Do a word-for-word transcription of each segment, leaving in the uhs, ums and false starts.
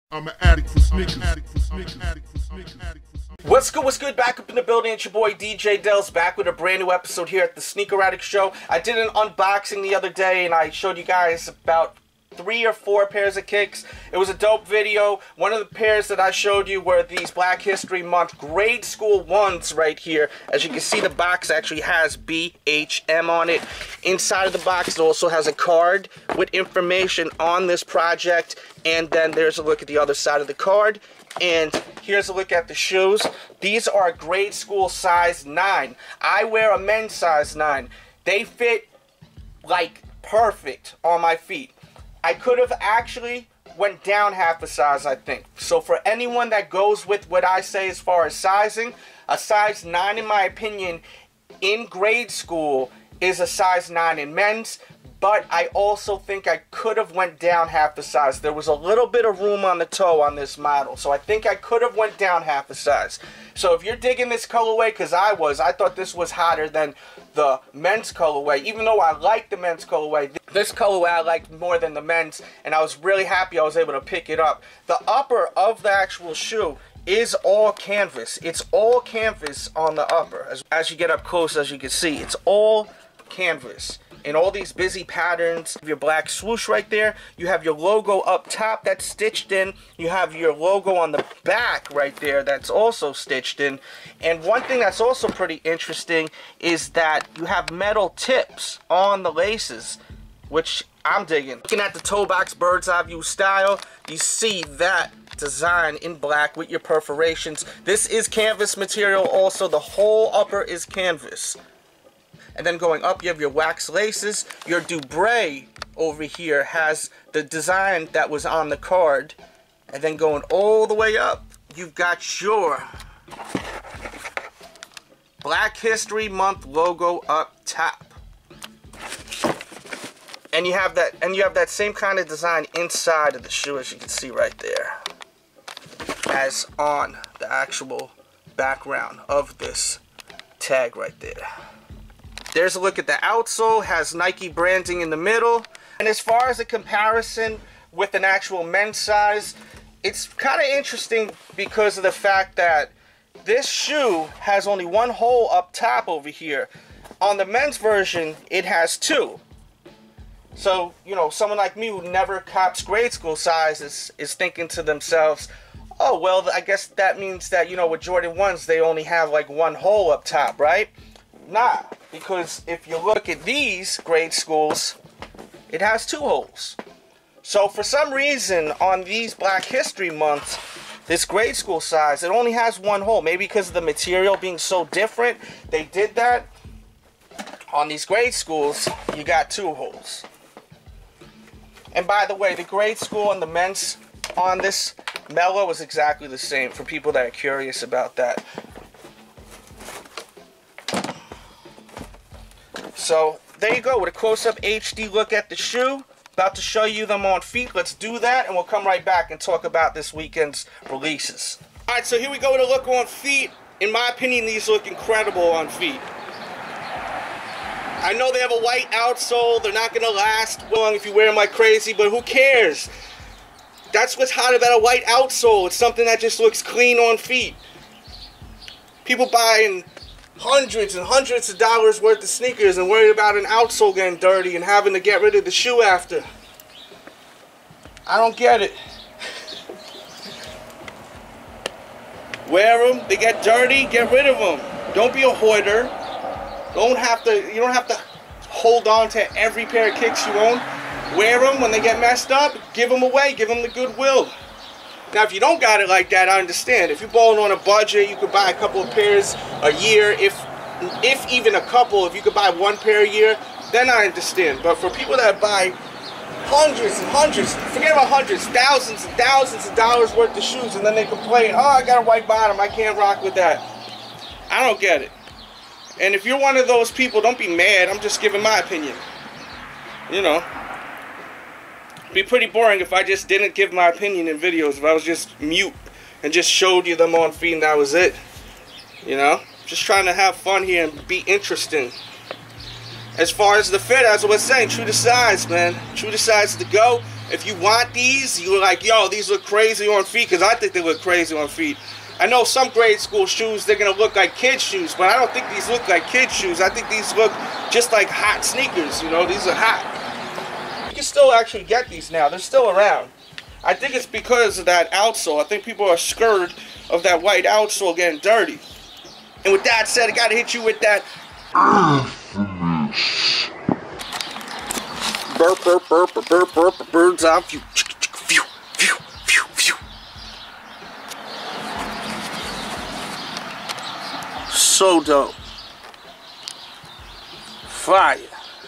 I'm an addict for sneakers. What's good, what's good? Back up in the building, it's your boy D J Dells, back with a brand new episode here at the Sneaker Addict Show. I did an unboxing the other day and I showed you guys about three or four pairs of kicks. It was a dope video. One of the pairs that I showed you were these Black History Month grade school ones right here. As you can see, the box actually has B H M on it. Inside of the box, it also has a card with information on this project. And then there's a look at the other side of the card. And here's a look at the shoes. These are grade school size nine. I wear a men's size nine. They fit like perfect on my feet. I could have actually went down half a size, I think. So for anyone that goes with what I say as far as sizing, a size nine, in my opinion, in grade school is a size nine in men's. But I also think I could have went down half a size. There was a little bit of room on the toe on this model. So I think I could have went down half a size. So if you're digging this colorway, because I was, I thought this was hotter than the men's colorway. Even though I like the men's colorway, this colorway I liked more than the men's. And I was really happy I was able to pick it up. The upper of the actual shoe is all canvas. It's all canvas on the upper. As, as you get up close, as you can see, it's all canvas. In all these busy patterns, your black swoosh right there. You have your logo up top that's stitched in. You have your logo on the back right there that's also stitched in. And one thing that's also pretty interesting is that you have metal tips on the laces, which I'm digging. Looking at the toe box bird's eye view style, you see that design in black with your perforations. This is canvas material also. The whole upper is canvas. And then going up, you have your wax laces. Your Dubray over here has the design that was on the card. And then going all the way up, you've got your Black History Month logo up top. And you have that and you have that same kind of design inside of the shoe, as you can see right there, as on the actual background of this tag right there. There's a look at the outsole, has Nike branding in the middle. And as far as a comparison with an actual men's size, it's kind of interesting because of the fact that this shoe has only one hole up top over here. On the men's version, it has two. So, you know, someone like me who never cops grade school sizes is thinking to themselves, oh, well, I guess that means that, you know, with Jordan ones, they only have like one hole up top, right? Nah, because if you look at these grade schools, it has two holes. So for some reason, on these Black History Month, this grade school size, it only has one hole. Maybe because of the material being so different, they did that. On these grade schools, you got two holes. And by the way, the grade school and the men's on this Mellow is exactly the same, for people that are curious about that. So, there you go, with a close-up H D look at the shoe. About to show you them on feet. Let's do that, and we'll come right back and talk about this weekend's releases. Alright, so here we go with a look on feet. In my opinion, these look incredible on feet. I know they have a white outsole. They're not going to last long if you wear them like crazy, but who cares? That's what's hot about a white outsole. It's something that just looks clean on feet. People buying hundreds and hundreds of dollars worth of sneakers and worried about an outsole getting dirty and having to get rid of the shoe after. I don't get it. Wear them, they get dirty, get rid of them. Don't be a hoarder. Don't have to, you don't have to hold on to every pair of kicks you own. Wear them when they get messed up, give them away, give them the goodwill. Now, if you don't got it like that, I understand. If you're balling on a budget, you could buy a couple of pairs a year. If, if even a couple, if you could buy one pair a year, then I understand. But for people that buy hundreds and hundreds, forget about hundreds, thousands and thousands of dollars worth of shoes, and then they complain, oh, I got a white bottom, I can't rock with that. I don't get it. And if you're one of those people, don't be mad. I'm just giving my opinion. You know. It'd be pretty boring if I just didn't give my opinion in videos, if I was just mute and just showed you them on feet and that was it. You know? Just trying to have fun here and be interesting. As far as the fit, as I was saying, true to size, man. True to size to go. If you want these, you're like, yo, these look crazy on feet, because I think they look crazy on feet. I know some grade school shoes, they're going to look like kids' shoes, but I don't think these look like kids' shoes. I think these look just like hot sneakers, you know, these are hot. You can still actually get these now. They're still around. I think it's because of that outsole. I think people are scared of that white outsole getting dirty. And with that said, I got to hit you with that burp, burp, burp, burp, burp, burp, burp, bird's eye view. View, view, view, view. So dope. Fire.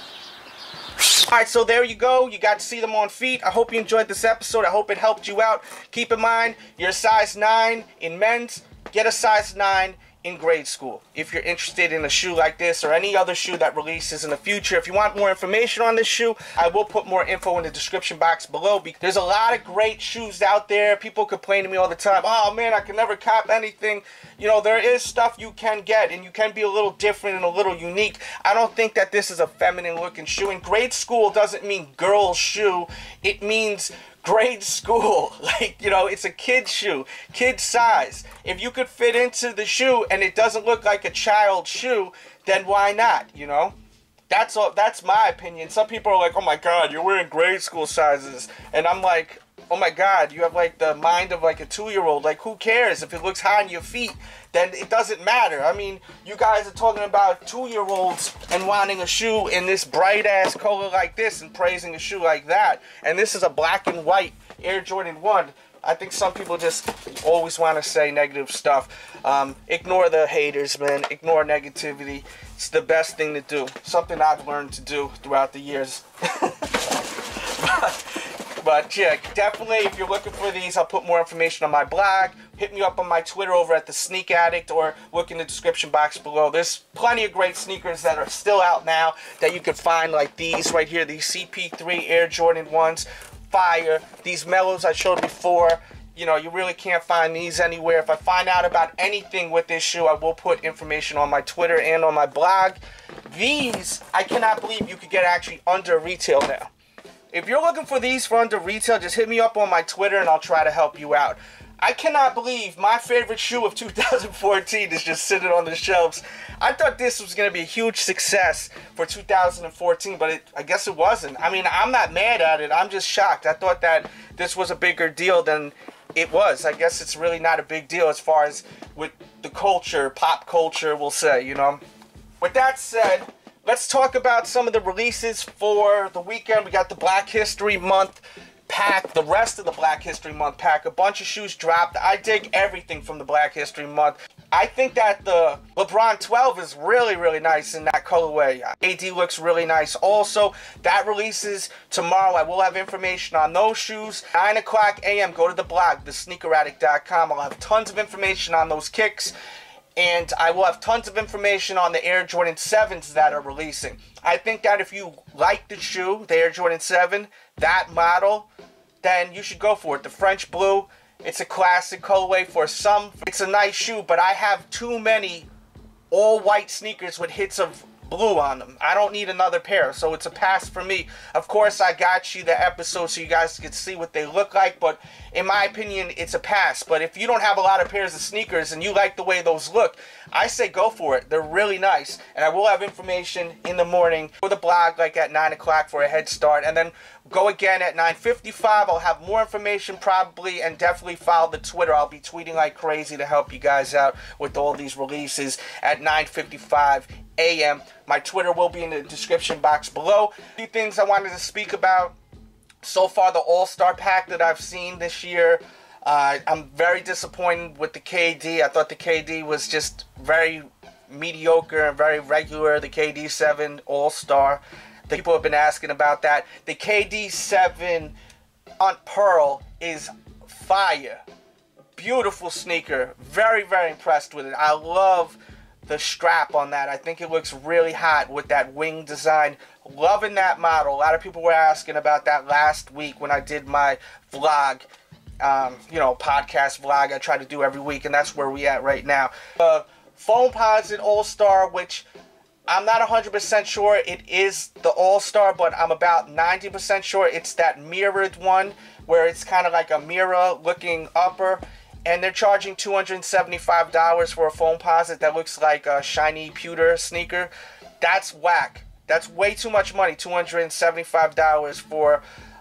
Alright, so there you go. You got to see them on feet. I hope you enjoyed this episode. I hope it helped you out. Keep in mind, you're a size nine in men's. Get a size nine in grade school if you're interested in a shoe like this or any other shoe that releases in the future. If you want more information on this shoe, I will put more info in the description box below. There's a lot of great shoes out there. People complain to me all the time, oh man, I can never cop anything. You know, there is stuff you can get, and you can be a little different and a little unique. I don't think that this is a feminine looking shoe. And grade school doesn't mean girl shoe. It means grade school. Like, you know, it's a kid shoe, kid size. If you could fit into the shoe and it doesn't look like a child shoe, then why not, you know? That's all, that's my opinion. Some people are like, oh my god, you're wearing grade school sizes. And I'm like, oh my god, you have like the mind of like a two-year-old. Like, who cares? If it looks high on your feet, then it doesn't matter. I mean, you guys are talking about two-year-olds and wanting a shoe in this bright-ass color like this and praising a shoe like that. And this is a black and white Air Jordan one. I think some people just always want to say negative stuff. Um, ignore the haters, man. Ignore negativity. It's the best thing to do. Something I've learned to do throughout the years. but, But yeah, definitely if you're looking for these, I'll put more information on my blog. Hit me up on my Twitter over at The Sneak Addict, or look in the description box below. There's plenty of great sneakers that are still out now that you can find, like these right here, these C P three Air Jordan ones. Fire. These Mellows I showed before. You know, you really can't find these anywhere. If I find out about anything with this shoe, I will put information on my Twitter and on my blog. These, I cannot believe you could get actually under retail now. If you're looking for these for under retail, just hit me up on my Twitter and I'll try to help you out. I cannot believe my favorite shoe of two thousand fourteen is just sitting on the shelves. I thought this was going to be a huge success for two thousand fourteen, but it, I guess it wasn't. I mean, I'm not mad at it. I'm just shocked. I thought that this was a bigger deal than it was. I guess it's really not a big deal as far as with the culture, pop culture, we'll say, you know. With that said, let's talk about some of the releases for the weekend. We got the Black History Month pack, the rest of the Black History Month pack. A bunch of shoes dropped. I dig everything from the Black History Month. I think that the LeBron twelve is really, really nice in that colorway. A D looks really nice also. That releases tomorrow. I will have information on those shoes. nine o'clock a m Go to the blog, the sneaker addict dot com. I'll have tons of information on those kicks. And I will have tons of information on the Air Jordan sevens that are releasing. I think that if you like the shoe, the Air Jordan seven, that model, then you should go for it. The French blue, it's a classic colorway for some. It's a nice shoe, but I have too many all-white sneakers with hits of blue on them. I don't need another pair, so it's a pass for me. Of course, I got you the episode so you guys can see what they look like, but in my opinion, it's a pass. But if you don't have a lot of pairs of sneakers and you like the way those look, I say go for it. They're really nice, and I will have information in the morning for the blog, like at nine o'clock for a head start, and then go again at nine fifty-five. I'll have more information probably, and definitely follow the Twitter. I'll be tweeting like crazy to help you guys out with all these releases at nine fifty-five a m My Twitter will be in the description box below. A few things I wanted to speak about. So far, the All-Star pack that I've seen this year, uh, I'm very disappointed with the K D. I thought the K D was just very mediocre and very regular. The K D seven All-Star. The people have been asking about that. The K D seven on Pearl is fire. Beautiful sneaker. Very, very impressed with it. I love the strap on that. I think it looks really hot with that wing design. Loving that model. A lot of people were asking about that last week when I did my vlog, um, you know, podcast vlog I try to do every week, and that's where we at right now. Uh, Foamposite All-Star, which I'm not one hundred percent sure it is the All-Star, but I'm about ninety percent sure it's that mirrored one where it's kind of like a mirror-looking upper. And they're charging two hundred seventy-five dollars for a Foamposite that looks like a shiny pewter sneaker. That's whack. That's way too much money. two hundred seventy-five dollars for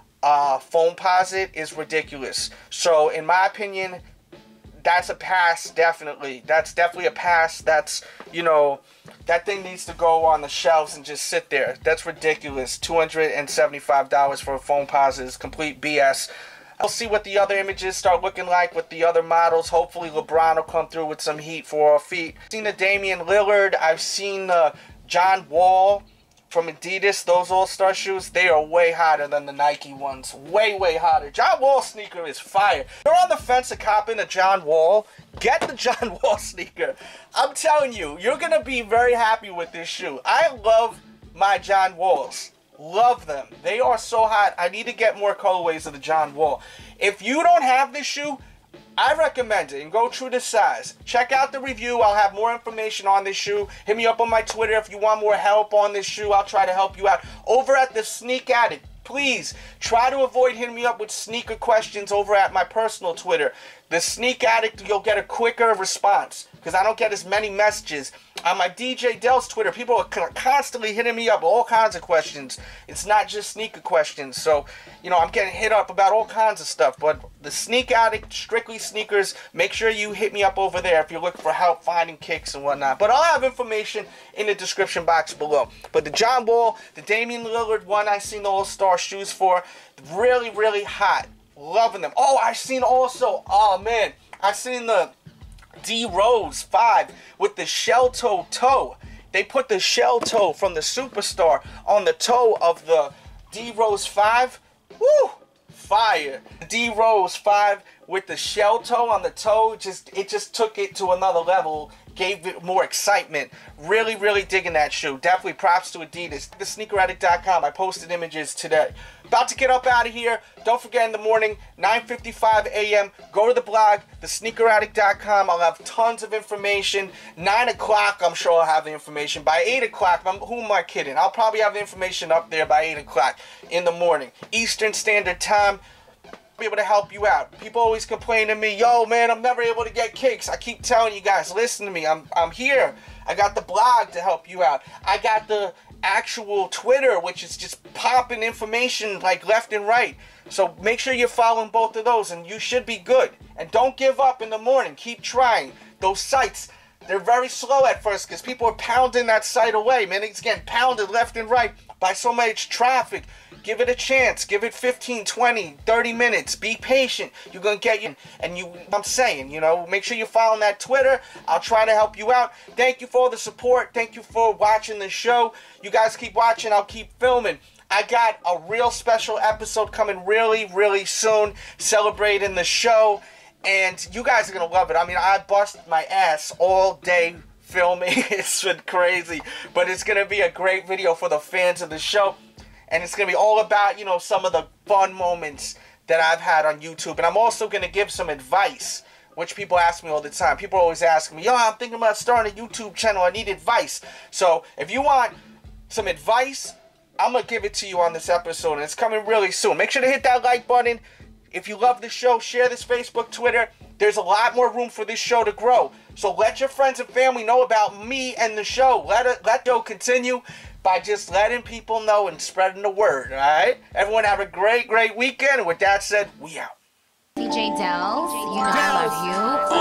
a Foamposite is ridiculous. So, in my opinion, that's a pass, definitely. That's definitely a pass. That's, you know, that thing needs to go on the shelves and just sit there. That's ridiculous. two hundred seventy-five dollars for a Foamposite is complete B S. I'll see what the other images start looking like with the other models. Hopefully LeBron will come through with some heat for our feet. I've seen the Damian Lillard. I've seen the John Wall from Adidas. Those All-Star shoes, they are way hotter than the Nike ones. Way, way hotter. John Wall sneaker is fire. You're on the fence of copping a John Wall. Get the John Wall sneaker. I'm telling you, you're going to be very happy with this shoe. I love my John Walls. Love them. They are so hot. I need to get more colorways of the John Wall. If you don't have this shoe, I recommend it and go true to size. Check out the review. I'll have more information on this shoe. Hit me up on my Twitter if you want more help on this shoe. I'll try to help you out. Over at the Sneak Addict, please try to avoid hitting me up with sneaker questions over at my personal Twitter. The Sneak Addict, you'll get a quicker response because I don't get as many messages. On my D J Del's Twitter, people are constantly hitting me up with all kinds of questions. It's not just sneaker questions. So, you know, I'm getting hit up about all kinds of stuff. But the Sneak Addict, strictly sneakers, make sure you hit me up over there if you're looking for help finding kicks and whatnot. But I'll have information in the description box below. But the John Wall, the Damian Lillard one I seen the All-Star shoes for, really, really hot. Loving them. Oh, I've seen also, oh man, I've seen the D Rose five with the shell toe toe. They put the shell toe from the Superstar on the toe of the D Rose five. Woo! Fire. D Rose five with the shell toe on the toe, just it just took it to another level. Gave it more excitement. Really, really digging that shoe. Definitely props to Adidas. The sneaker addict dot com. I posted images today. About to get up out of here. Don't forget in the morning, nine fifty-five a m Go to the blog, the sneaker addict dot com. I'll have tons of information. nine o'clock, I'm sure I'll have the information. By eight o'clock, who am I kidding? I'll probably have the information up there by eight o'clock in the morning. Eastern Standard Time. Be able to help you out. People always complain to me, yo man, I'm never able to get kicks. I keep telling you guys, listen to me. I'm I'm here. I got the blog to help you out. I got the actual Twitter, which is just popping information like left and right. So make sure you're following both of those and you should be good. And don't give up in the morning. Keep trying. Those sites, they're very slow at first because people are pounding that site away, man. It's getting pounded left and right by so much traffic. Give it a chance. Give it fifteen, twenty, thirty minutes. Be patient. You're going to get you. And you, I'm saying, you know, make sure you're following that Twitter. I'll try to help you out. Thank you for all the support. Thank you for watching the show. You guys keep watching. I'll keep filming. I got a real special episode coming really, really soon. Celebrating the show. And you guys are going to love it. I mean, I bust my ass all day filming. It's been crazy. But it's going to be a great video for the fans of the show. And it's going to be all about, you know, some of the fun moments that I've had on YouTube. And I'm also going to give some advice, which people ask me all the time. People always ask me, yo, I'm thinking about starting a YouTube channel. I need advice. So if you want some advice, I'm going to give it to you on this episode. And it's coming really soon. Make sure to hit that like button. If you love the show, share this Facebook, Twitter. There's a lot more room for this show to grow. So let your friends and family know about me and the show. Let it, let the show continue by just letting people know and spreading the word, all right? Everyone have a great, great weekend. And with that said, we out. D J Dells, you know I love you.